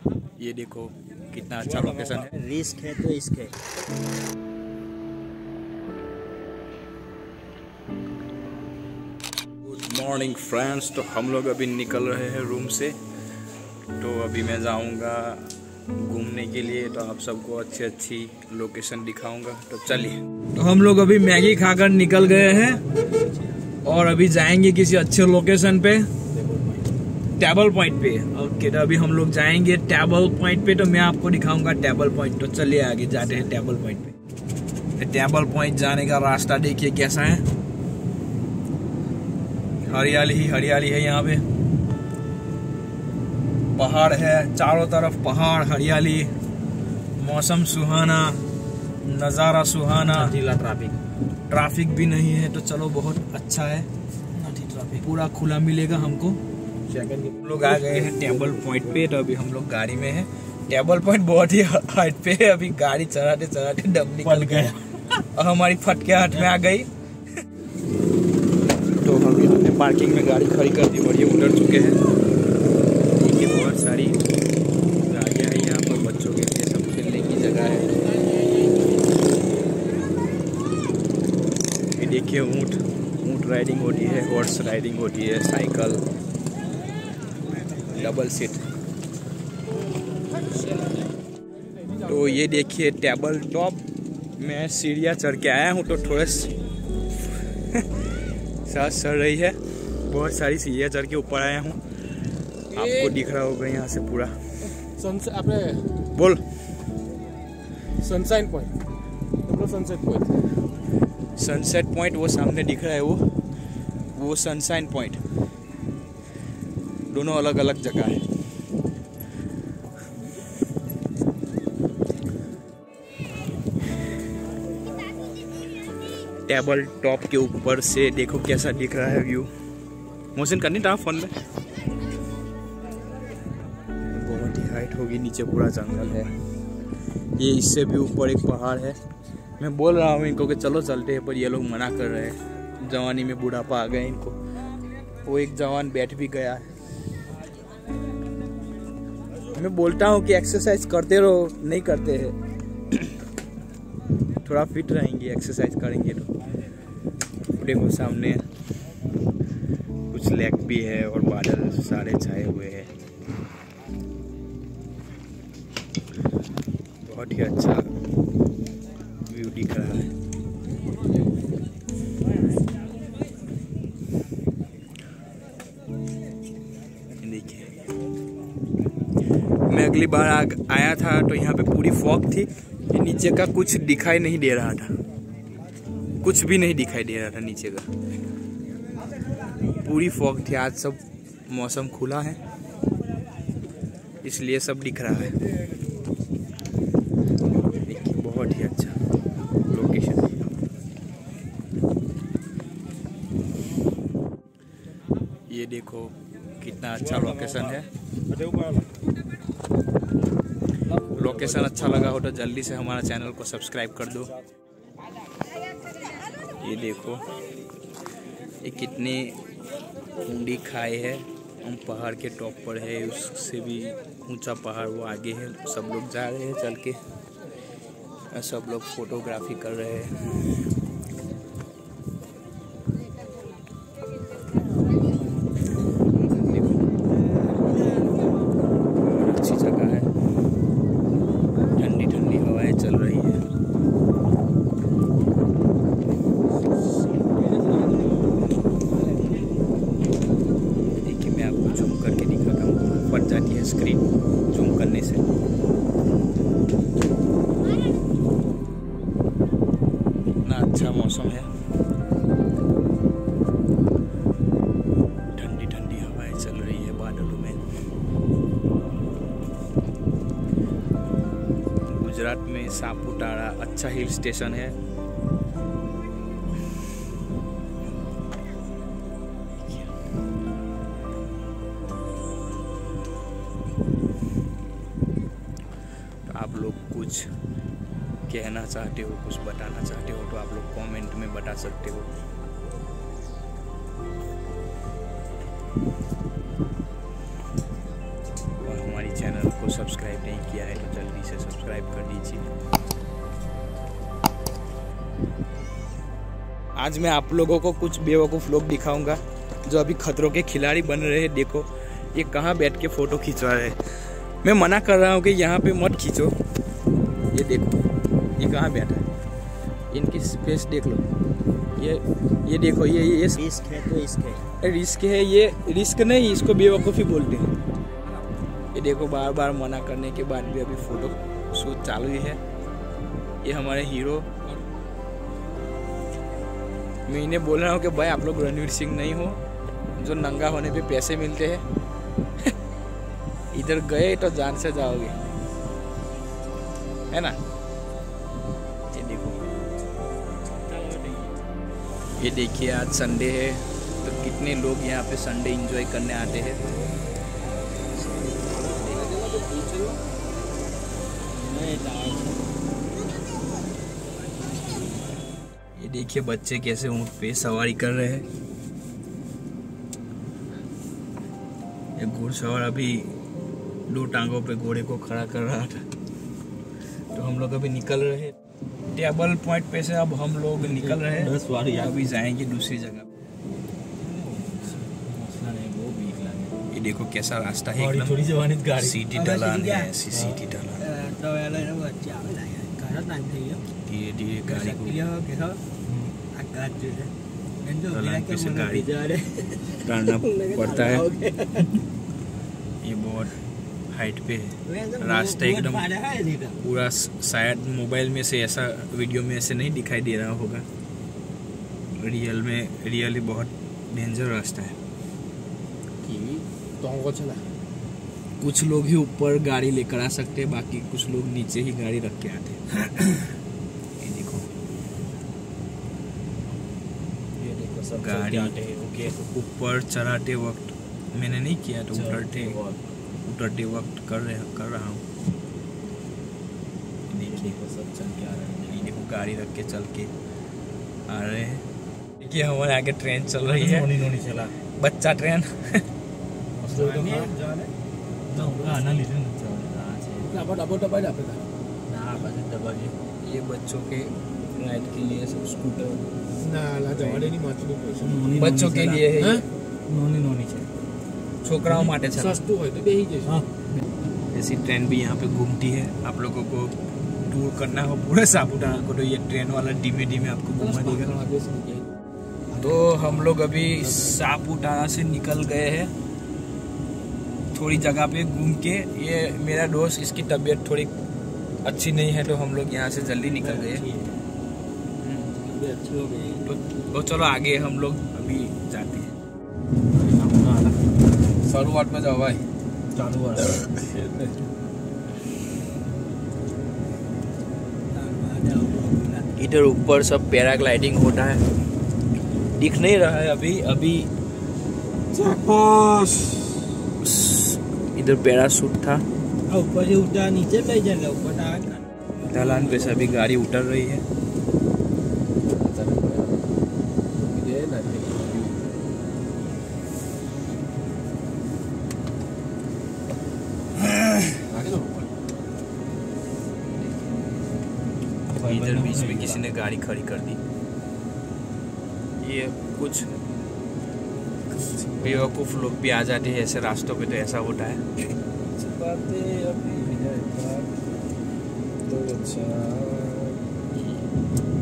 ये देखो कितना अच्छा लोकेशन है। रिस्क है तो इश्क है। गुड मॉर्निंग फ्रेंड्स, तो हम लोग अभी निकल रहे हैं रूम से। तो अभी मैं जाऊंगा घूमने के लिए, तो आप सबको अच्छी अच्छी लोकेशन दिखाऊंगा। तो चलिए, तो हम लोग अभी मैगी खाकर निकल गए हैं और अभी जाएंगे किसी अच्छे लोकेशन पे, टेबल पॉइंट पे। ओके, तो अभी हम लोग जाएंगे टेबल पॉइंट पे, तो मैं आपको दिखाऊंगा टेबल पॉइंट। तो चलिए आगे जाते हैं टेबल पॉइंट पे। टेबल पॉइंट जाने का रास्ता देखिए कैसा है, हरियाली ही हरियाली है यहाँ पे। पहाड़ है, चारों तरफ पहाड़, हरियाली, मौसम सुहाना, नज़ारा सुहाना। ट्रैफिक भी नहीं है, तो चलो बहुत अच्छा है। पूरा खुला मिलेगा हमको। हम लोग आ गए हैं टेबल पॉइंट पे, तो अभी हम लोग गाड़ी में हैं। टेबल पॉइंट बहुत ही हाइट पे है। अभी गाड़ी चलाते चलाते दम निकल गया और हमारी फटके हाथ में आ गई। तो हमने पार्किंग में गाड़ी खड़ी कर दी और ये उतर चुके हैं। देखिए बहुत सारी गाड़ियाँ हैं यहाँ पर, बच्चों के लिए सब खेलने की जगह है। ये देखिए ऊँट राइडिंग होती है, हॉर्स राइडिंग होती है, साइकिल, डबल सीट। तो ये देखिए टेबल टॉप में सीढ़ियाँ चढ़ के आया हूँ, तो थोड़ा सांस चढ़ रही है। बहुत सारी सीढ़ियाँ चढ़ के ऊपर आया हूँ। आपको दिख रहा होगा यहाँ से पूरा बोल सनशाइन पॉइंट, सनसेट पॉइंट वो सामने दिख रहा है, वो सनशाइन पॉइंट। दोनों अलग अलग जगह है। टेबल टॉप के ऊपर से देखो कैसा दिख रहा है व्यू। मोशन करनी था फोन में। बहुत ही हाइट होगी, नीचे पूरा जंगल है। ये इससे भी ऊपर एक पहाड़ है। मैं बोल रहा हूँ इनको कि चलो चलते हैं, पर ये लोग मना कर रहे हैं। जवानी में बुढ़ापा आ गया इनको। वो एक जवान बैठ भी गया है। मैं बोलता हूँ कि एक्सरसाइज करते रहो, नहीं करते हैं। थोड़ा फिट रहेंगे, एक्सरसाइज करेंगे तो। देखो सामने कुछ लेक भी है और बादल सारे छाए हुए हैं। बहुत ही अच्छा व्यू दिख रहा है। देखिए, मैं अगली बार आया था तो यहाँ पे पूरी फॉग थी। नीचे का कुछ दिखाई नहीं दे रहा था, कुछ भी नहीं दिखाई दे रहा था नीचे का, पूरी फॉग थी। आज सब मौसम खुला है, इसलिए सब दिख रहा है। देखिए बहुत ही अच्छा लोकेशन है। ये देखो कितना अच्छा लोकेशन है। लोकेशन अच्छा लगा हो तो जल्दी से हमारा चैनल को सब्सक्राइब कर दो। ये देखो ये कितनी ऊंडी खाई है। हम पहाड़ के टॉप पर है, उससे भी ऊंचा पहाड़ वो आगे है। सब लोग जा रहे हैं चल के, सब लोग फोटोग्राफी कर रहे हैं। अच्छी जगह है, ठंडी ठंडी हवाएं चल रही है। देखिए मैं आपको जूम करके दिखाता हूँ, फट जाती है स्क्रीन जूम करने से। इतना अच्छा मौसम है, ठंडी ठंडी हवाएं चल रही है बादलों में। गुजरात में सापुतारा अच्छा हिल स्टेशन है। तो आप लोग कुछ कहना चाहते हो, कुछ बताना चाहते हो, तो आप लोग कमेंट में बता सकते हो। और हमारी चैनल को सब्सक्राइब नहीं किया है तो जल्दी से सब्सक्राइब कर दीजिए। आज मैं आप लोगों को कुछ बेवकूफ़ लोग दिखाऊंगा जो अभी खतरों के खिलाड़ी बन रहे हैं। देखो ये कहाँ बैठ के फ़ोटो खिंचवा रहे हैं। मैं मना कर रहा हूँ कि यहाँ पे मत खींचो। ये देखो ये कहाँ बैठा है, इनकी स्पेस देख लो। ये देखो ये रिस्क है तो रिस्क है, ये रिस्क नहीं, इसको बेवकूफ़ी बोलते हैं। ये देखो बार बार मना करने के बाद भी अभी फ़ोटो शूट चालू ही है। ये हमारे हीरो। मैं इन्हें बोल रहा हूँ कि भाई आप लोग रणवीर सिंह नहीं हो जो नंगा होने पे पैसे मिलते हैं। इधर गए तो जान से जाओगे, है ना। ये देखो, ये देखिए आज संडे है तो कितने लोग यहाँ पे संडे एंजॉय करने आते हैं। ये देखिए बच्चे कैसे ऊँट पे सवारी कर रहे हैं। ये घुड़सवार अभी 2 टांगों पे घोड़े को खड़ा कर रहा था। तो हम लोग अभी निकल रहे हैं टेबल पॉइंट पे से। अब हम लोग निकल रहे हैं, अभी जाएंगे दूसरी जगह। ये देखो कैसा रास्ता है, एकदम सीटी ढलान है, सीटी ढलान। धीरे धीरे गाड़ी को ढलान पे से गाड़ी डालना पड़ता है। ये बहुत हाइट पे है रास्ता, एकदम पूरा। शायद मोबाइल में से ऐसा, वीडियो में ऐसे नहीं दिखाई दे रहा होगा, रियली बहुत डेंजर रास्ता है। कुछ लोग ही ऊपर गाड़ी लेकर आ सकते हैं, बाकी कुछ लोग नीचे ही गाड़ी रख के आते हैं। ये देखो गाड़ी ऊपर चढ़ाते वक्त मैंने नहीं किया, तो उतरते वक्त कर रहा हूँ। देखो गाड़ी रख के चल के आ रहे हैं। देखिए हमारे आगे ट्रेन चल रही है, बच्चा ट्रेन। ये बच्चों के राइड के लिए सब स्कूटर बच्चों के लिए है। छोकराओं माटे ऐसी ट्रेन भी यहाँ पे घूमती है। आप लोगों को टूर करना हो पूरे सापुतारा को तो ये ट्रेन वाला धीमे धीमे आपको घुमा देगा। तो हम लोग अभी सापुतारा से निकल गए हैं थोड़ी जगह पे घूम के। ये मेरा दोस्त, इसकी तबीयत थोड़ी अच्छी नहीं है तो हम लोग यहाँ से जल्दी निकल गए। तो चलो आगे हम लोग अभी जाते हैं। शुरुआत में जाओ भाई, चालू। इधर ऊपर सब पैराग्लाइडिंग होता है, दिख नहीं रहा है अभी इधर पैराशूट था, ऊपर से उठा नीचे ले जाएगा, ऊपर ढलान पे सभी गाड़ी उतर रही है। इधर बीच में किसी ने गाड़ी खड़ी कर दी। ये कुछ बेवकूफ लोग भी आ जाते हैं ऐसे रास्तों पे, तो ऐसा होता है। तो अच्छा